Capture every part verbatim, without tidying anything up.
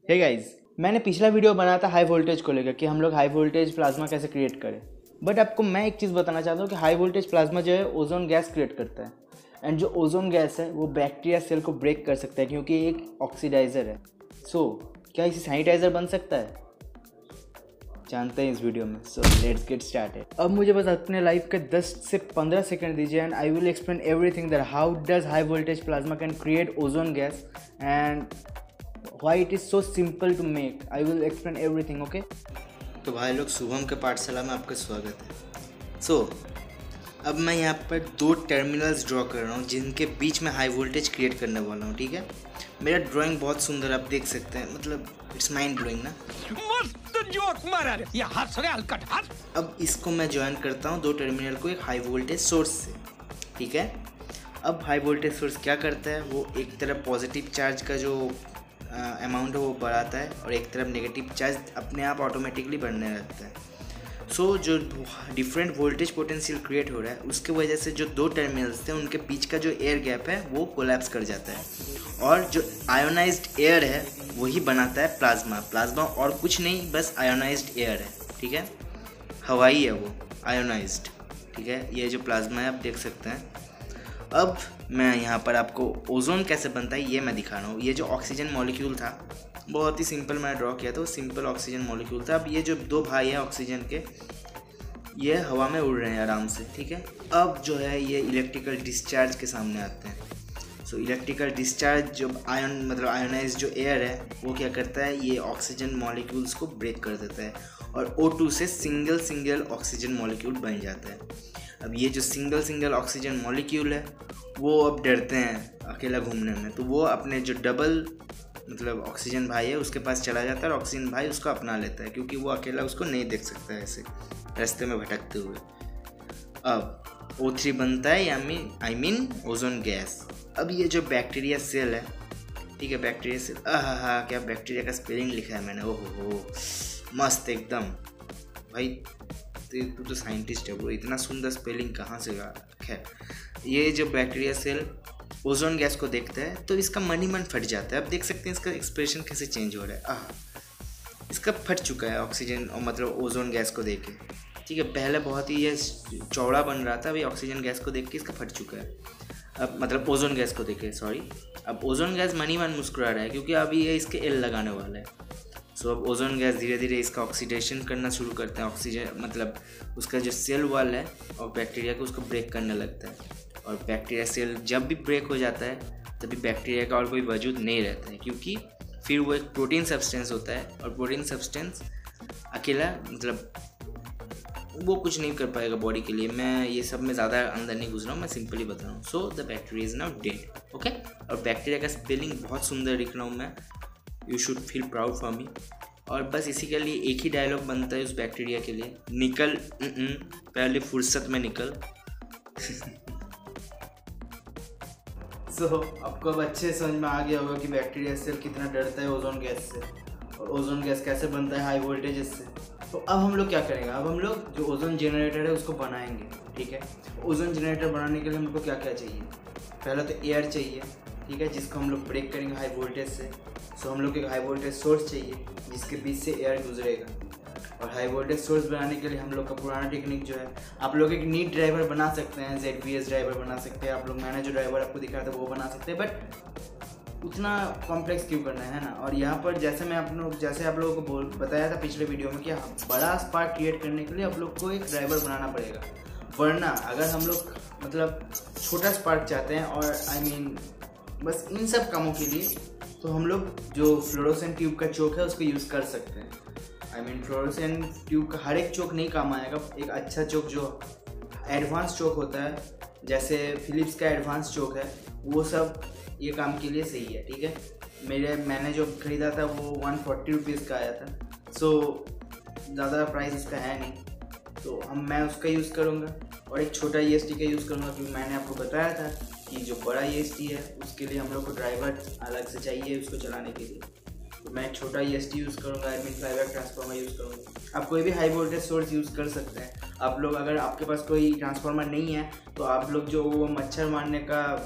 Hey guys, मैंने पिछला video बनाया था हाई वोल्टेज को लेकर कि हम लोग हाई वोल्टेज प्लाज्मा कैसे क्रिएट करें। बट आपको मैं एक चीज़ बताना चाहता हूँ कि हाई वोल्टेज प्लाज्मा जो है ओजोन गैस क्रिएट करता है। एंड जो ओजोन गैस है वो बैक्टीरिया सेल को ब्रेक कर सकता है क्योंकि ये एक ऑक्सीडाइज़र है। सो so, क्या इसे सैनिटाइज़र बन सकता है, जानते हैं इस वीडियो में। So let's get started. अब मुझे बस अपने लाइफ के दस से पंद्रह सेकंड दीजिए and I will explain everything that how does high voltage plasma can create ozone gas and why it is so simple to make. I will explain everything, okay? तो भाई लोग, शुभम के पाठशाला में आपका स्वागत है। सो so, अब मैं यहाँ पर दो टर्मिनल्स ड्रॉ कर रहा हूँ जिनके बीच में हाई वोल्टेज क्रिएट करने वाला हूँ, ठीक है। मेरा ड्राइंग बहुत सुंदर आप देख सकते हैं, मतलब इट्स माइंड ब्लोइंग ना। मस्त जोक मारा रे, ये हंस रहे हल्का हंस। अब इसको मैं ज्वाइन करता हूँ दो टर्मिनल को एक हाई वोल्टेज सोर्स से, ठीक है। अब हाई वोल्टेज सोर्स क्या करता है, वो एक तरफ पॉजिटिव चार्ज का जो अमाउंट है वो बढ़ाता है और एक तरफ नेगेटिव चार्ज अपने आप ऑटोमेटिकली बढ़ने लगता है। सो so, जो डिफरेंट वोल्टेज पोटेंशियल क्रिएट हो रहा है उसके वजह से जो दो टर्मिनल्स थे उनके बीच का जो एयर गैप है वो कोलैप्स कर जाता है और जो आयोनाइज्ड एयर है वही बनाता है प्लाज्मा। प्लाज्मा और कुछ नहीं, बस आयोनाइज्ड एयर है, ठीक है। हवाई है वो, आयोनाइज्ड, ठीक है। ये जो प्लाज्मा है आप देख सकते हैं। अब मैं यहाँ पर आपको ओजोन कैसे बनता है ये मैं दिखा रहा हूँ। ये जो ऑक्सीजन मॉलिक्यूल था बहुत ही सिंपल मैंने ड्रॉ किया था, वो सिंपल ऑक्सीजन मॉलिक्यूल था। अब ये जो दो भाई हैं ऑक्सीजन के, ये हवा में उड़ रहे हैं आराम से, ठीक है। अब जो है ये इलेक्ट्रिकल डिस्चार्ज के सामने आते हैं। सो इलेक्ट्रिकल डिस्चार्ज जो आयन मतलब आयोनाइज जो एयर है वो क्या करता है, ये ऑक्सीजन मॉलिक्यूल्स को ब्रेक कर देता है और ओ टू से सिंगल सिंगल ऑक्सीजन मॉलिक्यूल बन जाता है। अब ये जो सिंगल सिंगल ऑक्सीजन मॉलिक्यूल है वो अब डरते हैं अकेला घूमने में, तो वो अपने जो डबल मतलब ऑक्सीजन भाई है उसके पास चला जाता है और ऑक्सीजन भाई उसको अपना लेता है क्योंकि वो अकेला उसको नहीं देख सकता है ऐसे रास्ते में भटकते हुए। अब ओ थ्री बनता है या mean I mean ozone gas. अब ये जो बैक्टीरिया सेल है, ठीक है, बैक्टीरिया सेल, आहा हा क्या बैक्टीरिया का स्पेलिंग लिखा है मैंने, ओहो हो मस्त एकदम। भाई तू तो साइंटिस्ट है ब्रो, इतना सुंदर स्पेलिंग कहाँ से आ। खैर, ये जो बैक्टीरिया सेल ओजोन गैस को देखता है तो इसका मन ही मन फट जाता है। अब देख सकते हैं इसका एक्सप्रेशन कैसे चेंज हो रहा है। आह इसका फट चुका है ऑक्सीजन और मतलब ओजोन गैस को देख के, ठीक है। पहले बहुत ही ये चौड़ा बन रहा था, अभी ऑक्सीजन गैस को देख के इसका फट चुका है। अब मतलब ओजोन गैस को देख के, सॉरी। अब ओजोन गैस मन ही मन मुस्कुरा रहा है क्योंकि अभी ये इसके एल लगाने वाला है। सो अब ओजोन गैस धीरे धीरे इसका ऑक्सीडेशन करना शुरू करता है। ऑक्सीजन मतलब उसका जो सेल वॉल है और बैक्टीरिया को उसको ब्रेक करने लगता है और बैक्टीरिया सेल जब भी ब्रेक हो जाता है तभी बैक्टीरिया का और कोई वजूद नहीं रहता है क्योंकि फिर वो एक प्रोटीन सब्सटेंस होता है और प्रोटीन सब्सटेंस अकेला मतलब वो कुछ नहीं कर पाएगा बॉडी के लिए। मैं ये सब में ज़्यादा अंदर नहीं घुस रहा हूँ, मैं सिंपली बता रहा हूँ। So the bacteria is now dead, okay. और बैक्टीरिया का स्पेलिंग बहुत सुंदर लिख रहा हूँ मैं, you should feel proud for me. और बस इसी के लिए एक ही डायलॉग बनता है उस बैक्टीरिया के लिए, निकल पहले फुर्सत में निकल। सो so, आपको अब अच्छे समझ में आ गया होगा कि बैक्टीरिया सेल कितना डरता है ओजोन गैस से और ओजोन गैस कैसे बनता है हाई वोल्टेज से। तो अब हम लोग क्या करेंगे, अब हम लोग जो ओजोन जनरेटर है उसको बनाएंगे, ठीक है। ओजोन जनरेटर बनाने के लिए हमको क्या क्या चाहिए, पहले तो एयर चाहिए, ठीक है, जिसको हम लोग ब्रेक करेंगे हाई वोल्टेज से। सो हम लोग एक हाई वोल्टेज सोर्स चाहिए जिसके बीच से एयर गुजरेगा और हाई वोल्टेज सोर्स बनाने के लिए हम लोग का पुराना टेक्निक जो है, आप लोग एक नीट ड्राइवर बना सकते हैं, जेड वी एस ड्राइवर बना सकते हैं, आप लोग मैंने जो ड्राइवर आपको दिखाया था वो बना सकते हैं, बट उतना कॉम्प्लेक्स क्यों करना है ना। और यहाँ पर जैसे मैं आप लोग जैसे आप लोगों को बोल बताया था पिछले वीडियो में कि बड़ा स्पार्क क्रिएट करने के लिए आप लोग को एक ड्राइवर बनाना पड़ेगा, वरना अगर हम लोग मतलब छोटा स्पार्क चाहते हैं और आई मीन बस इन सब कामों के लिए, तो हम लोग जो फ्लोरोसेंट ट्यूब का चोक है उसको यूज़ कर सकते हैं। आई मीन फ्लोरोसेंट ट्यूब का हर एक चोक नहीं काम आएगा, एक अच्छा चोक जो एडवांस चोक होता है जैसे फिलिप्स का एडवांस चोक है वो सब ये काम के लिए सही है, ठीक है। मेरे मैंने जो ख़रीदा था वो वन फोर्टी रुपीज़ का आया था। सो ज़्यादा प्राइस इसका है नहीं, तो हम मैं उसका यूज़ करूँगा और एक छोटा ई एस टी का यूज़ करूँगा क्योंकि मैंने आपको बताया था कि जो बड़ा ई एस टी है उसके लिए हम लोग को ड्राइवर अलग से चाहिए उसको चलाने के लिए। तो मैं छोटा ई एस टी यूज़ करूँगा, I mean flyback transformer use करूँगा। आप कोई भी हाई वोल्टेज सोर्स यूज़ कर सकते हैं। आप लोग अगर आपके पास कोई ट्रांसफार्मर नहीं है तो आप लोग जो वो मच्छर मारने का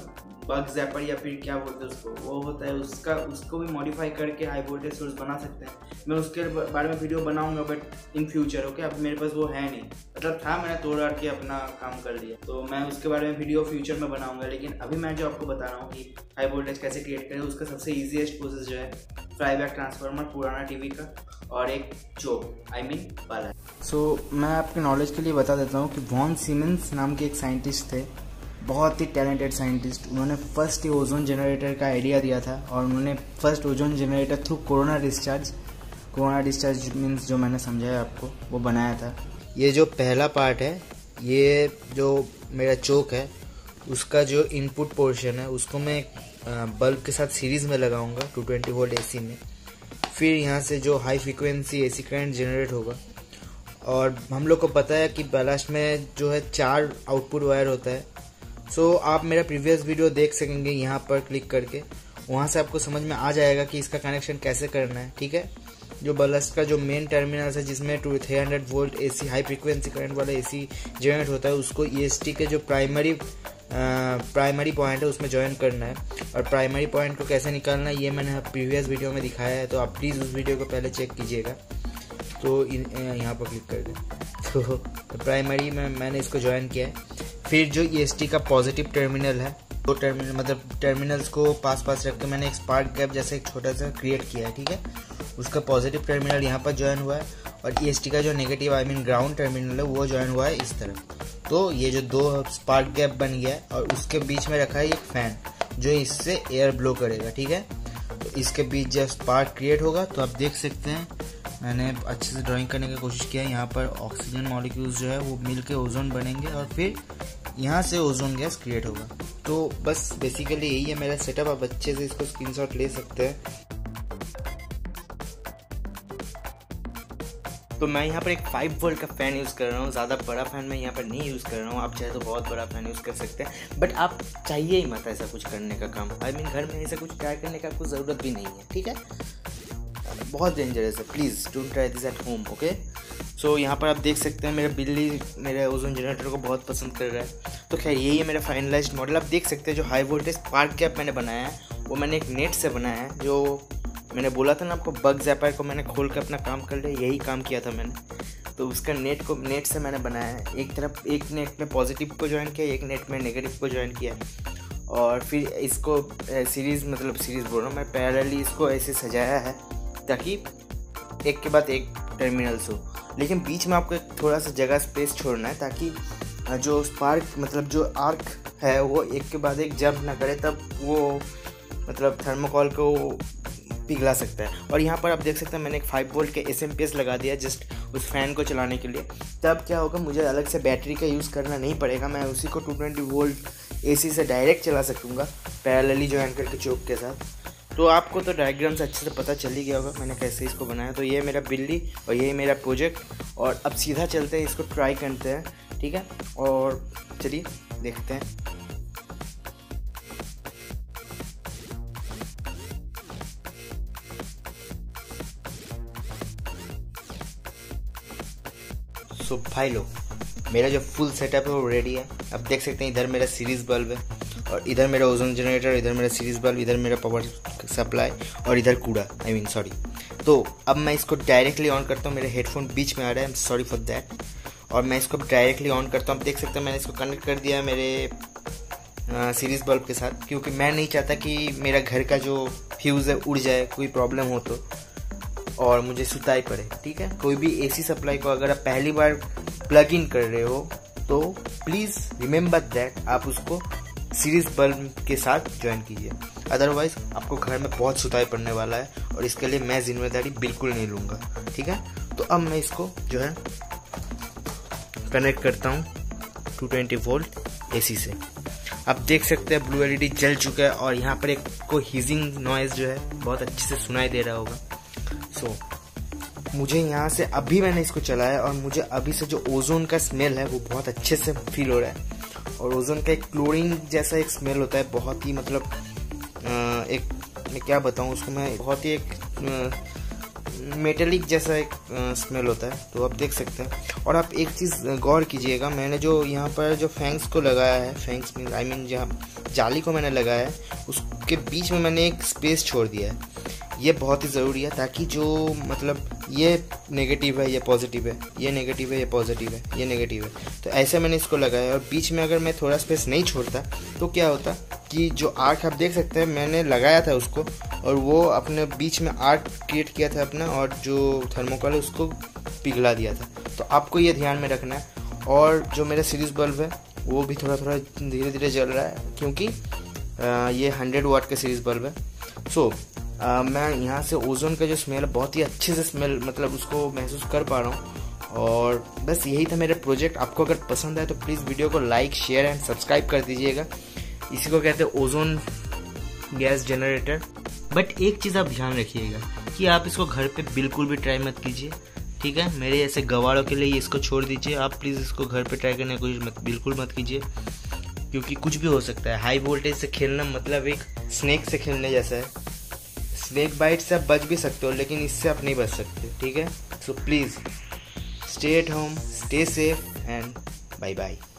बग जैपर या फिर क्या बोलते हैं उसको, वो होता है उसका, उसको भी मॉडिफाई करके हाई वोल्टेज सोर्स बना सकते हैं। मैं उसके बारे में वीडियो बनाऊंगा बट इन फ्यूचर। ओके, अब मेरे पास वो है नहीं, मतलब था, मैंने तोड़ आड़ के अपना काम कर लिया, तो मैं उसके बारे में वीडियो फ्यूचर में बनाऊंगा। लेकिन अभी मैं जो आपको बता रहा हूँ कि हाई वोल्टेज कैसे क्रिएट करें, उसका सबसे ईजीएस्ट प्रोसेस जो है फ्लाई बैक ट्रांसफार्मर पुराना टीवी का और एक चोक, आई मीन वाला। सो so, मैं आपके नॉलेज के लिए बता देता हूँ कि वॉन सीमेंस नाम के एक साइंटिस्ट थे, बहुत ही टैलेंटेड साइंटिस्ट। उन्होंने फर्स्ट ओजोन जनरेटर का आइडिया दिया था और उन्होंने first ozone generator through corona discharge, corona discharge means जो मैंने समझाया आपको, वो बनाया था। ये जो पहला पार्ट है, ये जो मेरा चोक है, उसका जो इनपुट पोर्शन है उसको मैं बल्ब के साथ सीरीज़ में लगाऊंगा टू ट्वेंटी वोल्ट एसी में। फिर यहाँ से जो high frequency AC current generate होगा, और हम लोग को पता है कि बैलास्ट में जो है चार आउटपुट वायर होता है। सो so, आप मेरा प्रीवियस वीडियो देख सकेंगे यहाँ पर क्लिक करके, वहाँ से आपको समझ में आ जाएगा कि इसका कनेक्शन कैसे करना है। ठीक है, जो बैलास्ट का जो मेन टर्मिनल है जिसमें two three hundred volt AC high frequency current वाला एसी जनरेट होता है, उसको ईएसटी के जो प्राइमरी प्राइमरी पॉइंट है उसमें ज्वाइन करना है। और प्राइमरी पॉइंट को कैसे निकालना है ये मैंने प्रीवियस वीडियो में दिखाया है, तो आप प्लीज़ उस वीडियो को पहले चेक कीजिएगा। तो यहाँ पर क्लिक करके तो प्राइमरी में मैंने इसको ज्वाइन किया है। फिर जो ईएसटी का पॉजिटिव टर्मिनल है, दो टर्मिनल मतलब टर्मिनल्स को पास पास रख के मैंने एक स्पार्क गैप जैसे एक छोटा सा क्रिएट किया है। ठीक है, उसका पॉजिटिव टर्मिनल यहाँ पर ज्वाइन हुआ है और ईएसटी का जो negative I mean ground terminal है वो ज्वाइन हुआ है इस तरफ। तो ये जो दो स्पार्क गैप बन गया है और उसके बीच में रखा है एक फैन जो इससे एयर ब्लो करेगा। ठीक है, तो इसके बीच जब स्पार्क क्रिएट होगा तो आप देख सकते हैं मैंने अच्छे से ड्राइंग करने की कोशिश किया है। यहाँ पर ऑक्सीजन मॉलिक्यूल्स जो है वो मिल के ओजोन बनेंगे और फिर यहाँ से ओजोन गैस क्रिएट होगा। तो बस बेसिकली यही है मेरा सेटअप, आप अच्छे से इसको स्क्रीनशॉट ले सकते हैं। तो मैं यहाँ पर एक फाइव वोल्ट का फ़ैन यूज़ कर रहा हूँ, ज़्यादा बड़ा फ़ैन मैं यहाँ पर नहीं यूज़ कर रहा हूँ। आप चाहे तो बहुत बड़ा फ़ैन यूज़ कर सकते हैं, बट आप चाहिए ही मत ऐसा कुछ करने का काम। आई मीन घर में ऐसा कुछ ट्राई करने का आपको ज़रूरत भी नहीं है। ठीक है, बहुत डेंजरस है, please don't try this at home. Okay, so यहाँ पर आप देख सकते हैं मेरा बिल्ली मेरे ओजोन जनरेटर को बहुत पसंद कर रहा है। तो खैर यही है मेरा फाइनलाइज्ड मॉडल। आप देख सकते हैं जो हाई वोल्टेज स्पार्क गैप मैंने बनाया है वो मैंने एक नेट से बनाया है। जो मैंने बोला था ना आपको, बग जैपर को मैंने खोल के अपना काम कर लिया, यही काम किया था मैंने। तो उसका नेट को नेट से मैंने बनाया है। एक तरफ एक नेट में पॉजिटिव को ज्वाइन किया, एक नेट में नेगेटिव को ज्वाइन किया, और फिर इसको सीरीज़ मतलब सीरीज़ बोल रहा हूँ मैं, पैरेलली इसको ऐसे सजाया है ताकि एक के बाद एक टर्मिनल्स हो, लेकिन बीच में आपको एक थोड़ा सा जगह स्पेस छोड़ना है ताकि जो स्पार्क मतलब जो आर्क है वो एक के बाद एक जंप ना करे, तब वो मतलब थर्मोकॉल को पिघला सकता है। और यहाँ पर आप देख सकते हैं मैंने एक फाइव वोल्ट के एस एम पी एस लगा दिया जस्ट उस फैन को चलाने के लिए। तब क्या होगा, मुझे अलग से बैटरी का यूज़ करना नहीं पड़ेगा, मैं उसी को टू ट्वेंटी वोल्ट एसी से डायरेक्ट चला सकूँगा पैरेलली ज्वाइन करके चोक के साथ। तो आपको तो डायग्राम से अच्छे से पता चल ही गया होगा मैंने कैसे इसको बनाया। तो ये मेरा बिल्ली और ये मेरा प्रोजेक्ट, और अब सीधा चलते हैं इसको ट्राई करते हैं। ठीक है, और चलिए देखते हैं। सो भाई लोग, मेरा जो फुल सेटअप है वो रेडी है। अब देख सकते हैं इधर मेरा सीरीज़ बल्ब है और इधर मेरा ओजोन जनरेटर, इधर मेरा सीरीज़ बल्ब, इधर मेरा पावर सप्लाई और इधर कूड़ा, आई मीन सॉरी। तो अब मैं इसको डायरेक्टली ऑन करता हूँ, मेरे हेडफोन बीच में आ रहा है, I am sorry for that. और मैं इसको डायरेक्टली ऑन करता हूँ। आप देख सकते हैं मैंने इसको कनेक्ट कर दिया है मेरे सीरीज़ बल्ब के साथ, क्योंकि मैं नहीं चाहता कि मेरा घर का जो फ्यूज़ है उड़ जाए, कोई प्रॉब्लम हो तो, और मुझे सुताई पड़े। ठीक है, कोई भी एसी सप्लाई को अगर आप पहली बार प्लग इन कर रहे हो तो प्लीज़ रिमेंबर दैट आप उसको सीरीज़ बल्ब के साथ ज्वाइन कीजिए, अदरवाइज़ आपको घर में बहुत सुताई पड़ने वाला है और इसके लिए मैं जिम्मेदारी बिल्कुल नहीं लूँगा। ठीक है, तो अब मैं इसको जो है कनेक्ट करता हूँ टू ट्वेंटी वोल्ट एसी से। आप देख सकते हैं ब्लू एलईडी जल चुका है और यहाँ पर एक को हीजिंग नॉइज़ जो है बहुत अच्छे से सुनाई दे रहा होगा। सो so, मुझे यहाँ से अभी मैंने इसको चलाया और मुझे अभी से जो ओजोन का स्मेल है वो बहुत अच्छे से फील हो रहा है। और ओजोन का एक क्लोरीन जैसा एक स्मेल होता है, बहुत ही मतलब एक मैं क्या बताऊँ उसको, मैं बहुत ही एक मेटेलिक जैसा एक स्मेल होता है। तो आप देख सकते हैं। और आप एक चीज़ गौर कीजिएगा, मैंने जो यहाँ पर जो फैंक्स को लगाया है, फैंक्स मीन आई मीन जहाँ जाली को मैंने लगाया है उसके बीच में मैंने एक स्पेस छोड़ दिया है। ये बहुत ही ज़रूरी है ताकि जो मतलब ये नेगेटिव है ये पॉजिटिव है, ये नेगेटिव है ये पॉजिटिव है, ये नेगेटिव है, तो ऐसे मैंने इसको लगाया। और बीच में अगर मैं थोड़ा स्पेस नहीं छोड़ता तो क्या होता कि जो आर्क आप देख सकते हैं मैंने लगाया था उसको, और वो अपने बीच में आर्क क्रिएट किया था अपना, और जो थर्मोकोल है उसको पिघला दिया था। तो आपको ये ध्यान में रखना है। और जो मेरा सीरीज बल्ब है वो भी थोड़ा थोड़ा धीरे धीरे जल रहा है क्योंकि आ, ये हंड्रेड वाट का सीरीज बल्ब है। सो आ, मैं यहाँ से ओजोन का जो स्मेल है बहुत ही अच्छे से स्मेल मतलब उसको महसूस कर पा रहा हूँ। और बस यही था मेरा प्रोजेक्ट। आपको अगर पसंद आए तो प्लीज़ वीडियो को लाइक शेयर एंड सब्सक्राइब कर दीजिएगा। इसी को कहते हैं ओजोन गैस जनरेटर। बट एक चीज़ आप ध्यान रखिएगा कि आप इसको घर पे बिल्कुल भी ट्राई मत कीजिए, ठीक है। मेरे ऐसे गवारों के लिए इसको छोड़ दीजिए। आप प्लीज़ इसको घर पे ट्राई करने की कोशिश मत बिल्कुल मत कीजिए, क्योंकि कुछ भी हो सकता है। हाई वोल्टेज से खेलना मतलब एक स्नेक से खेलने जैसा है। स्नेक बाइट से आप बच भी सकते हो लेकिन इससे आप नहीं बच सकते, ठीक है। So please stay at home, stay safe and bye bye.